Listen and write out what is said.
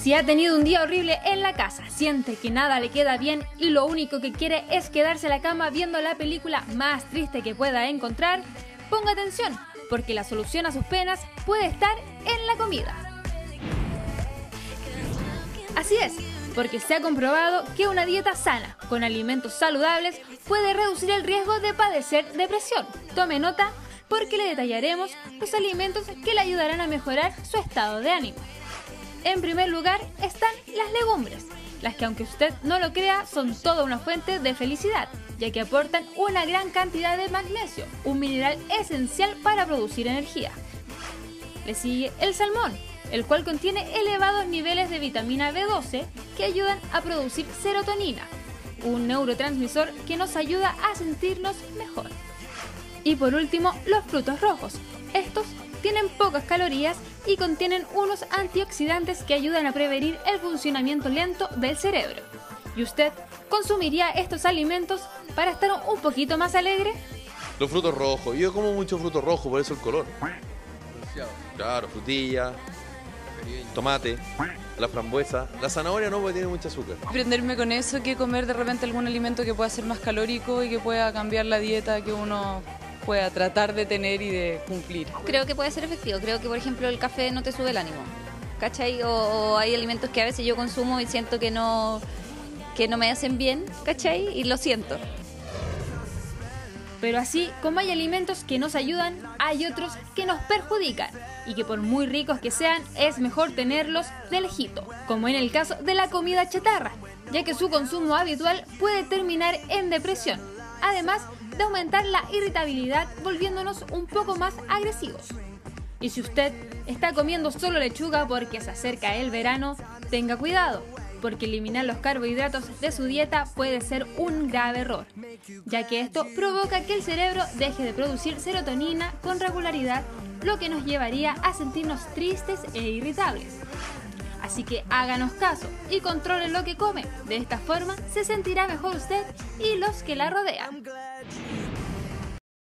Si ha tenido un día horrible en la casa, siente que nada le queda bien y lo único que quiere es quedarse en la cama viendo la película más triste que pueda encontrar, ponga atención, porque la solución a sus penas puede estar en la comida. Así es, porque se ha comprobado que una dieta sana, con alimentos saludables, puede reducir el riesgo de padecer depresión. Tome nota, porque le detallaremos los alimentos que le ayudarán a mejorar su estado de ánimo. En primer lugar están las legumbres, las que aunque usted no lo crea son toda una fuente de felicidad, ya que aportan una gran cantidad de magnesio, un mineral esencial para producir energía. Le sigue el salmón, el cual contiene elevados niveles de vitamina B12 que ayudan a producir serotonina, un neurotransmisor que nos ayuda a sentirnos mejor. Y por último, los frutos rojos. Estos tienen pocas calorías y contienen unos antioxidantes que ayudan a prevenir el funcionamiento lento del cerebro. ¿Y usted consumiría estos alimentos para estar un poquito más alegre? Los frutos rojos. Yo como mucho fruto rojo, por eso el color. Claro, frutilla, tomate, la frambuesa. La zanahoria no, porque tiene mucho azúcar. Prenderme con eso que comer de repente algún alimento que pueda ser más calórico y que pueda cambiar la dieta que uno pueda tratar de tener y de cumplir. Creo que puede ser efectivo. Creo que, por ejemplo, el café no te sube el ánimo, ¿cachai? O hay alimentos que a veces yo consumo y siento que no me hacen bien, ¿cachai? Y lo siento. Pero así como hay alimentos que nos ayudan, hay otros que nos perjudican y que por muy ricos que sean, es mejor tenerlos de lejito, como en el caso de la comida chatarra, ya que su consumo habitual puede terminar en depresión, además de aumentar la irritabilidad volviéndonos un poco más agresivos. Y si usted está comiendo solo lechuga porque se acerca el verano, tenga cuidado, porque eliminar los carbohidratos de su dieta puede ser un grave error, ya que esto provoca que el cerebro deje de producir serotonina con regularidad, lo que nos llevaría a sentirnos tristes e irritables. Así que háganos caso y controle lo que come, de esta forma se sentirá mejor usted y los que la rodean.